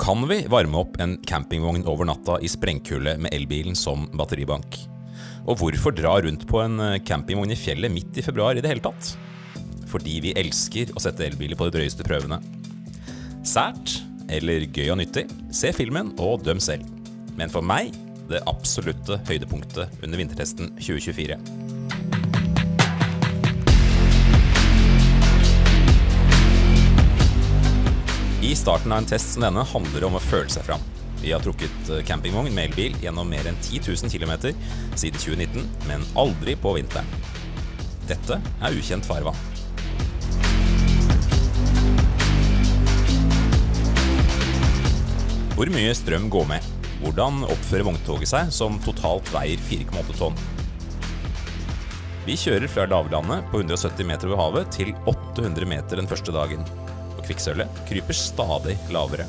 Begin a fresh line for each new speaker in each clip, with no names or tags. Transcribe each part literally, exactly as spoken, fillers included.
Kan vi varme opp en campingvogn over natta i sprengkulde med elbilen som batteribank? Og hvorfor dra rundt på en campingvogn i fjellet midt i februar i det hele tatt? Fordi vi elsker å sette elbiler på de drøyeste prøvene. Sært, eller gøy og nyttig, se filmen og døm selv. Men for meg, det absolutte høydepunktet under vintertesten tjue tjuefire. I starten av en test som denne handler det om å føle seg fram. Vi har trukket campingvogn med elbil gjennom mer enn ti tusen kilometer siden tjue nitten, men aldri på vinteren. Dette er ukjent farvann. Hvor mye strøm går med? Hvordan oppfører vogntoget seg som totalt veier fire komma åtte tonn? Vi kjører fra lavlandet på hundre og sytti meter over havet til åtte hundre meter den første dagen. Og kvikksølvet kryper stadig lavere.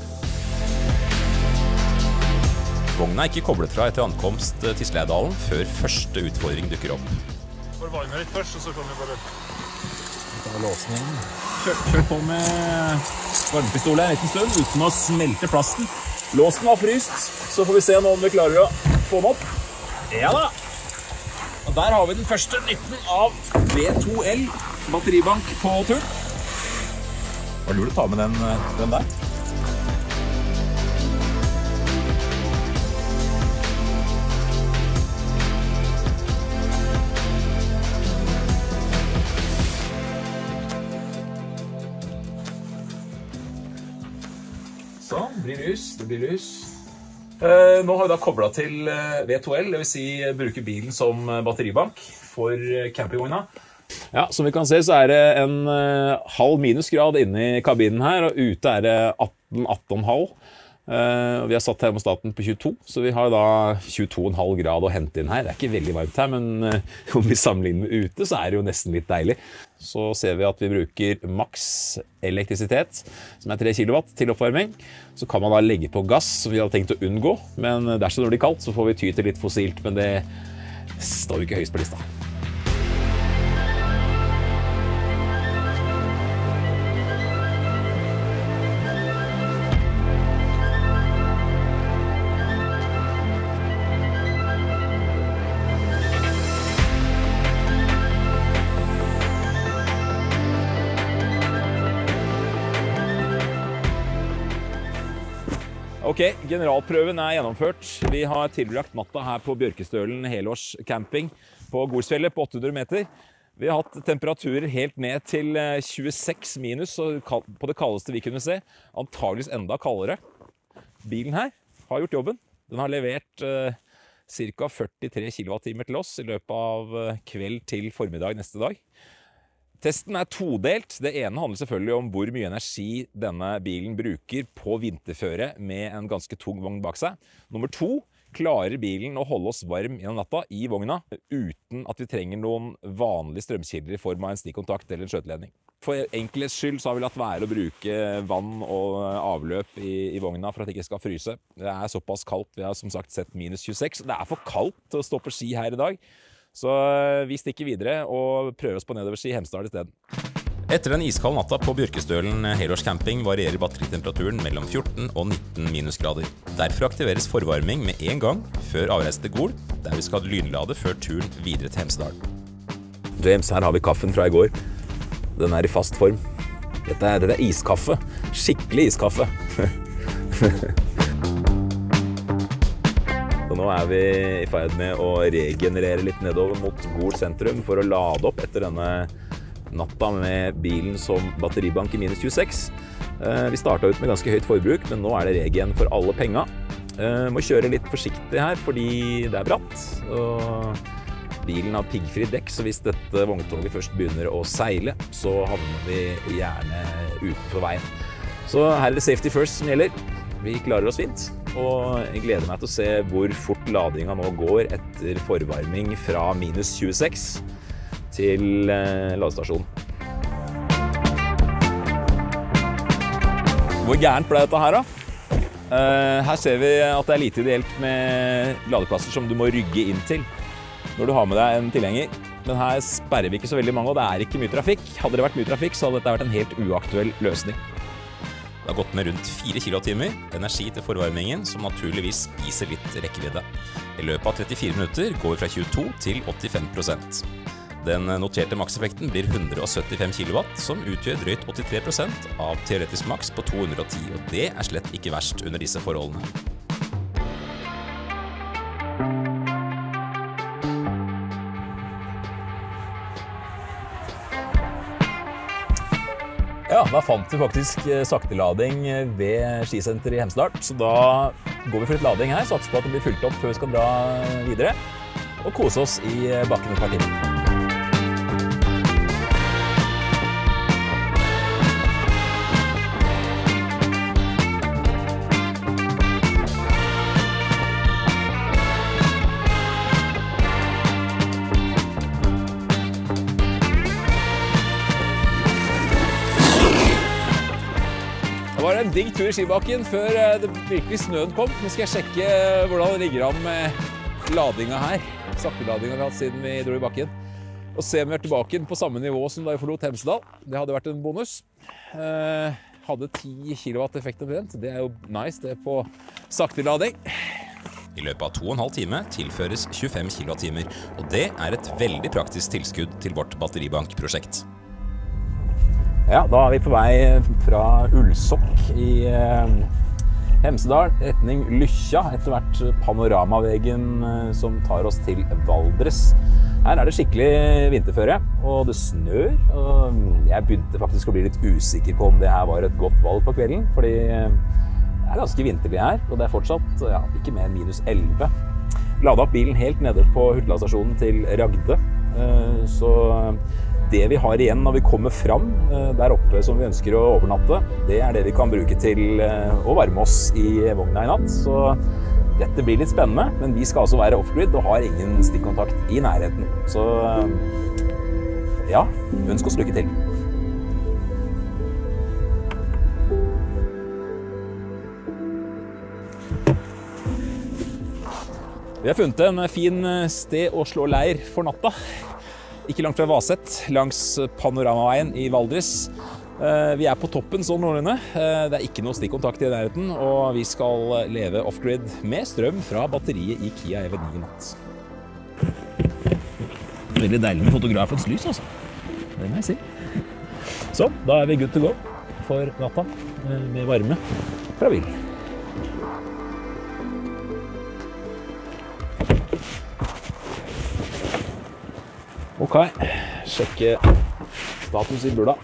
Vogna er ikke koblet fra etter ankomst til Sleidalen før første utfordring dukker opp.
Bare varme litt først, og så kan vi bare...
Ta låsen inn. Kjør, kjør på med varmepistolet en liten stund, uten å smelte plasten. Låsen var fryst, så får vi se nå om vi klarer å få den opp. Ja da! Og der har vi den første nytten av V to L batteribank på tur. Var det lurt å ta med den, den der? Sånn, det blir lys, det blir lys. Eh, nå har vi da koblet til V to L, det vil si bruke bilen som batteribank for campingvogna. Ja, som vi kan se så er det en uh, halv minusgrad inne i kabinen her, og ute er det atten, atten komma fem. Uh, vi har satt termostaten på tjueto, så vi har da tjueto komma fem grad å hente inn her. Det er ikke veldig varmt her, men uh, om vi sammenligner med ute, så er det jo nesten litt deilig. Så ser vi at vi bruker maks elektrisitet, som er tre kilowatt til oppvarming. Så kan man da legge på gass, som vi hadde tenkt å unngå, men dersom det blir kaldt, så får vi ty til litt fossilt, men det står jo ikke høyest på lista. Ok, generalprøven er gjennomført. Vi har tilbrakt natta her på Bjørkestølen helårs camping på Golsfjellet på åtte hundre meter. Vi har hatt temperaturer helt ned til tjueseks minus på det kaldeste vi kunne se. Antageligvis enda kaldere. Bilen her har gjort jobben. Den har levert eh, ca førtitre kilowattimer til oss i løpet av kveld til formiddag neste dag. Testen er todelt. Det ene handler selvfølgelig om hvor mye energi denne bilen bruker på vinterføre med en ganske tung vogn bak seg. Nummer to, klarer bilen å holde oss varm gjennom natta i vogna uten at vi trenger noen vanlige strømkilder i form av en stikkontakt eller en skjøteledning. For enkelhets skyld så har vi latt være å bruke vann og avløp i, i vogna for at det ikke skal fryse. Det er såpass kaldt. Vi har som sagt sett minus tjueseks. Det er for kaldt til å stå på ski her i dag. Så vi stikker videre og prøver oss på nedoverski i Hemsedal i stedet.
Etter den iskald natta på Bjørkestølen helårs camping varierer batteritemperaturen mellom fjorten og nitten minusgrader. Derfor aktiveres forvarming med en gang før avreise til Gol, der vi skal lynlade før turen videre til Hemsedal.
James, her har vi kaffen fra i går. Den er i fast form. Dette er, dette er iskaffe. Skikkelig iskaffe. Så nå er vi i ferd med å regenerere litt nedover mot Gol sentrum for å lade opp etter denne natta med bilen som batteribank i minus tjueseks. Vi startet ut med ganske høyt forbruk, men nå er det regen for alle penga. Må kjøre litt forsiktig her fordi det er bratt, og bilen har piggfri dekk, så hvis dette vogntoget først begynner å seile, så havner vi gjerne utenfor veien. Så her er det safety first som gjelder. Vi klarer oss fint, og jeg gleder meg til å se hvor fort ladinga nå går etter forvarming fra minus tjueseks til eh, ladestasjonen. Hvor gærent ble dette her da? Eh, her ser vi at det er lite ideelt med ladeplasser som du må rygge inn til når du har med deg en tilhenger. Men her sperrer vi ikke så veldig mange, og det er ikke mye trafikk. Hadde det vært mye trafikk, så hadde dette vært en helt uaktuell løsning.
Det har gått med rundt fire kilowattimer energi til forvarmingen, som naturligvis spiser litt rekkevidde. I løpet av trettifire minutter går vi fra tjueto til åttifem prosent. Den noterte makseffekten blir hundre og syttifem kilowatt, som utgjør drøyt åttitre prosent av teoretisk maks på to hundre og ti, og det er slett ikke verst under disse forholdene.
Ja, da fant vi faktisk saktelading ved skisenter i Hemsedal, så da går vi for litt lading her, satser på at det blir fylt opp før vi skal dra videre, og kose oss i bakken et par timer. Det var en digg tur i skibakken før det virkelig snøen kom. Nå skal jeg sjekke hvordan det ligger an med ladinga her. Sakteladinga vi har hatt siden vi dro i bakken. Og se om vi er tilbake på samme nivå som da vi forlot Hemsedal. Det hadde vært en bonus. Eh, hadde ti kilowatt effekt omtrent. Det er jo nice, det er på saktelading.
I løpet av to og en halv time tilføres tjuefem kilowattimer, og det er et veldig praktisk tilskudd til vårt batteribankprosjekt.
Ja, da er vi på vei fra Ullsokk i eh, Hemsedal, retning Lykkja, etter hvert panoramavegen eh, som tar oss til Valdres. Her er det skikkelig vinterføre, og det snør, og jeg begynte faktisk å bli litt usikker på om det her var et godt valg på kvelden, fordi eh, det er ganske vinterlig her, og det er fortsatt ja, ikke mer enn minus elleve. Ladet opp bilen helt nede på Hurtla-stasjonen til Ragde, eh, så det vi har igjen når vi kommer fram der oppe som vi ønsker å overnatte, det er det vi kan bruke til å varme oss i vogna i natt. Så dette blir litt spennende, men vi skal altså være off-grid og har ingen stikkontakt i nærheten. Så ja, ønsk oss lykke til. Vi har funnet en fin sted å slå leir for natta. Ikke langt fra Vaset, langs Panoramaveien i Valdres. Vi er på toppen sånn noenlunde. Det er ikke noe stikkontakt i nærheten, og vi skal leve off-grid med strøm fra batteriet i Kia E V ni i natt. Veldig deilig med fotografens lys, altså. Det må jeg si. Så, da er vi good to go for natta med varme fra bilen. Ok, sjekke status i bula.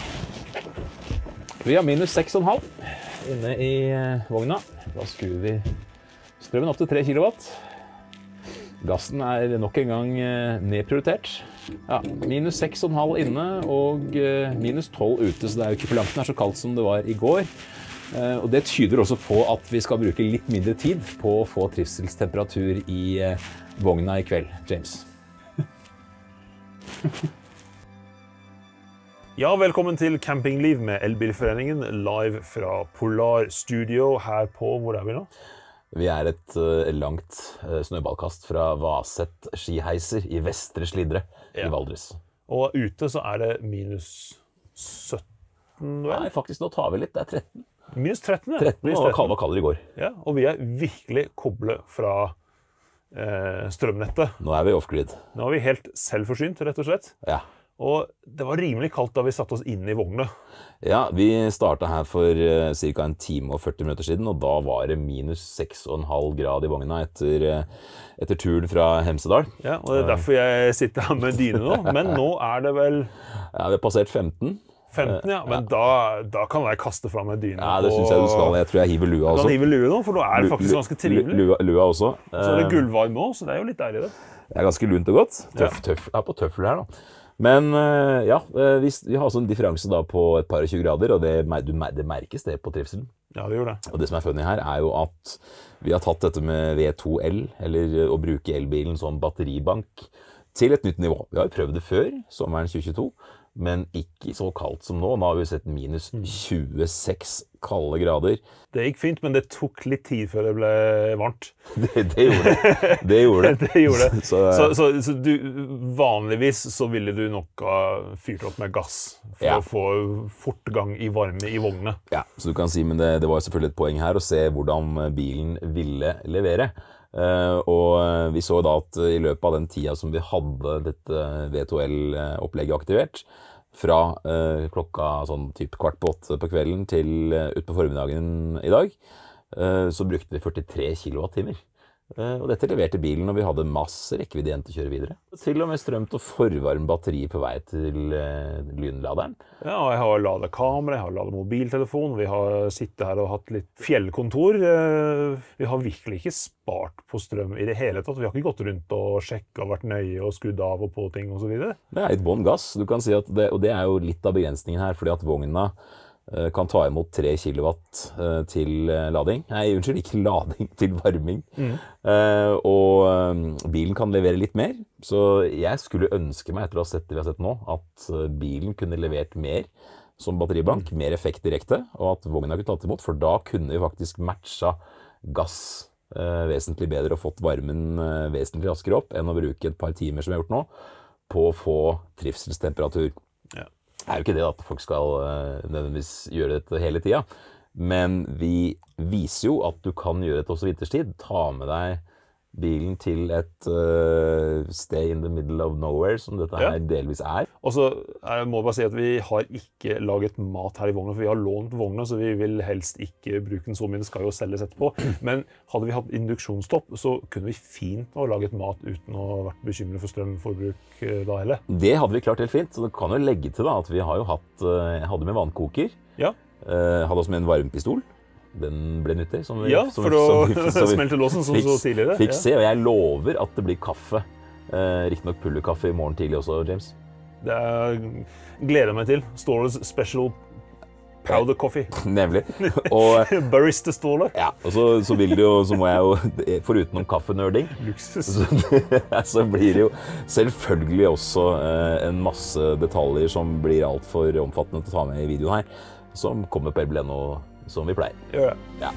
Vi har minus seks komma fem inne i vogna. Da skrur vi strømmen opp til tre kilowatt. Gassen er nok en gang nedprioritert. Ja, minus seks komma fem inne og minus tolv ute, så det er jo ikke for langt. Den er så kaldt som det var i går. Og det tyder også på at vi skal bruke litt mindre tid på å få trivselstemperatur i vogna i kveld, James.
Ja, velkommen til Campingliv med Elbilforeningen, live fra Polar Studio her på, hvor er vi nå?
Vi er et uh, langt uh, snøballkast fra Vaset skiheiser i Vestre Slidre ja. I Valdres.
Og ute så er det minus sytten, vel?
Nei, faktisk nå tar vi litt, det er tretten.
Minus tretten, ja.
tretten, og det var kaldere i går.
Ja, og vi er virkelig koblet fra eh, strømnettet.
Nå er vi off-grid.
Nå er vi helt selvforsynt, rett og slett.
Ja.
Og det var rimelig kaldt da vi satte oss inn i vogna.
Ja, vi startet her for uh, cirka en time og førti minutter siden, og da var det minus seks komma fem grad i vogna etter, uh, etter turen fra Hemsedal.
Ja, og det er derfor jeg sitter her med dyne nå. Men nå er det vel...
Ja, vi har passert femten.
femten, ja. Men ja. Da, da kan jeg kaste fram en dyne.
Ja, det synes jeg du skal. Jeg tror jeg hiver lua også.
Du kan hive lua nå, for nå er det faktisk ganske trivelig.
Lua, lua også.
Så er det gullvarm nå, så det er jo litt deilig det.
Det er ganske lunt og godt. Tøff, tøff, jeg er på tøffel her da. Men ja, vi, vi har også en differanse da på et par og tjue grader, og det, det merkes det på trivselen.
Ja, det gjør det.
Og det som er funny her er jo at vi har tatt dette med V to L, eller å bruke elbilen som batteribank, til et nytt nivå. Vi har jo prøvd det før, sommeren tjue tjueto,
men ikke så kaldt som nå. Nå har vi sett minus tjueseks kalde grader.
Det gikk fint, men det tok litt tid før det ble varmt.
Det, det gjorde det. Det gjorde det.
det, gjorde det.
Så,
så, så, så du, vanligvis så ville du nok ha fyrt opp med gass for
ja.
å få fortgang i varme i vognene.
Ja, så du kan si, men det, det var selvfølgelig et poeng her å se hvordan bilen ville levere. Uh, og vi så da at i løpet av den tida som vi hadde dette V to L-opplegget aktivert, fra uh, klokka sånn typ kvart på åtte på kvelden til uh, ut på formiddagen i dag, uh, så brukte vi førtitre kilowattimer. Uh, og dette leverte bilen, og vi hadde masse rekkevidde igjen til å kjøre videre. Til og med strøm til å forvarme batteriet på vei til uh, lynladeren.
Ja, og jeg har ladet kamera, jeg har ladet mobiltelefon, vi har sittet her og hatt litt fjellkontor. Uh, vi har virkelig ikke spart på strøm i det hele tatt. Vi har ikke gått rundt og sjekket og vært nøye og skrudd av og på ting og så videre.
Det er litt bånn gass, du kan si at det, og det er jo litt av begrensningen her, fordi at vogna kan ta imot tre kilowatt til lading. Nei, unnskyld, ikke lading, til varming. Mm. Uh, og bilen kan levere litt mer. Så jeg skulle ønske meg, etter å ha sett det vi har sett nå, at bilen kunne levert mer som batteribank, mm. mer effekt direkte, og at vogna kunne tatt imot, for da kunne vi faktisk matcha gass uh, vesentlig bedre og fått varmen uh, vesentlig raskere opp enn å bruke et par timer som vi har gjort nå, på å få trivselstemperatur. Ja. Det er jo ikke det at folk skal uh, nødvendigvis gjøre dette hele tida, men vi viser jo at du kan gjøre dette også vinterstid. Ta med deg bilen til et uh, stay in the middle of nowhere, som dette her ja. delvis er.
Og så jeg må bare si at vi har ikke laget mat her i vogna, for vi har lånt vogna, så vi vil helst ikke bruke den så mye. Den skal jo selges etterpå. Men hadde vi hatt induksjonsstopp, så kunne vi fint ha laget mat uten å ha vært bekymret for strømforbruk da heller.
Det hadde vi klart helt fint, så det kan jo legge til da, at vi har jo hatt, jeg hadde med vannkoker,
ja.
uh, hadde også med en varmepistol. Den ble nyttig, som vi,
ja,
som,
for å
som, som, som
smelte låsen som
fikk,
så tidligere.
Fikk
ja.
se, og jeg lover at det blir kaffe. Eh, Riktig nok pulverkaffe i morgen tidlig også, James.
Det er, gleder jeg meg til. Ståles special powder coffee.
Nemlig. Og,
Barista Ståle.
Ja, og så, så vil det jo, så må jeg jo, foruten om kaffenerding,
Luksus.
Så, så blir det jo selvfølgelig også eh, en masse detaljer som blir alt for omfattende til å ta med i videoen her, som kommer på Elbil punkt no som vi pleier.
Gjør det.
Ja.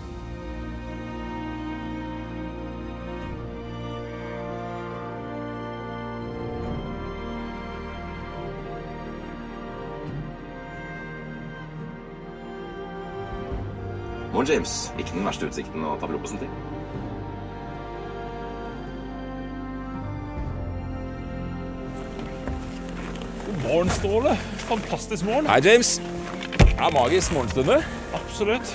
Morgen, James. Ikke den verste utsikten å ta frokosten til.
God morgen, Ståle. Fantastisk morgen.
Hei, James. Det er magisk morgenstunde.
Absolutt.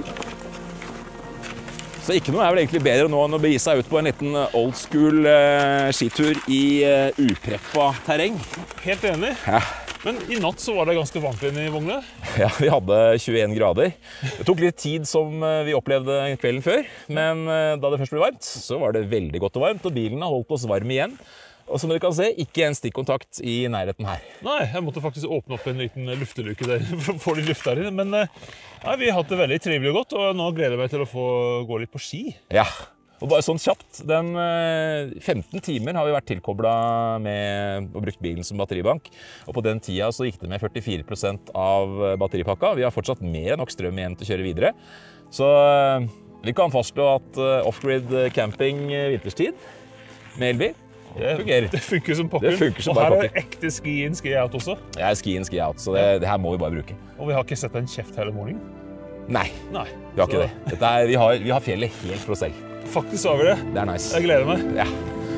Så ikke noe er vel egentlig bedre nå enn å begi seg ut på en liten old school eh, skitur i eh, upreppa terreng.
Helt enig.
Ja.
Men i natt så var det ganske varmt inne i vogna.
Ja, vi hadde tjueen grader. Det tok litt tid som vi opplevde kvelden før, men da det først ble varmt, så var det veldig godt og varmt, og bilen har holdt oss varm igjen. Og som dere kan se, ikke en stikkontakt i nærheten her.
Nei, jeg måtte faktisk åpne opp en liten lufteluke der for å få litt luft der inne. Men nei, vi har hatt det veldig trivelig og godt, og nå gleder jeg meg til å få gå litt på ski.
Ja, og bare sånn kjapt. Den femten timer har vi vært tilkoblet med å bruke bilen som batteribank. Og på den tida så gikk det med førtifire prosent av batteripakka. Vi har fortsatt mer enn nok strøm igjen til å kjøre videre. Så vi kan fastslå at off-grid camping vinterstid med elbil, det fungerer.
Det funker som pakken.
Det funker som
og her
pakken.
er ekte ski-in, ski-out også.
Jeg er ski-in, ski-out, så det, det her må vi bare bruke.
Og vi har ikke sett en kjeft hele morgenen.
Nei,
Nei.
vi har ikke det. Dette er, vi, har, vi har fjellet helt for oss selv.
Faktisk har vi det.
Det er nice.
Jeg gleder meg.
Ja.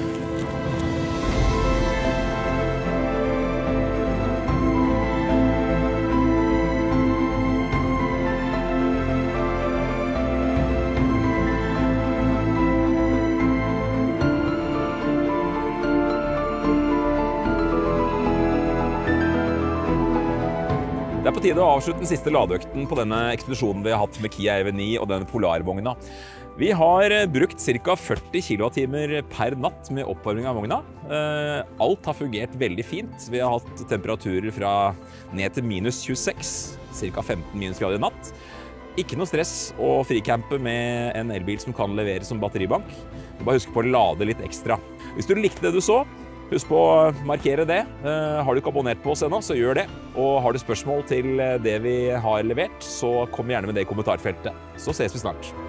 Det er på tide å avslutte den siste ladeøkten på denne ekspedisjonen vi har hatt med Kia E V ni og denne Polarvogna. Vi har brukt ca. førti kilowattimer per natt med oppvarming av vogna. Alt har fungert veldig fint. Vi har hatt temperaturer fra ned til minus tjueseks, ca. femten minusgrader i natt. Ikke noe stress å fricampe med en elbil som kan levere som batteribank. Du bare husk på å lade litt ekstra. Hvis du likte det du så, Husk på å markere det. Eh, Har du ikke abonnert på oss ennå, så gjør det. Og har du spørsmål til det vi har levert, så kom gjerne med det i kommentarfeltet. Så ses vi snart.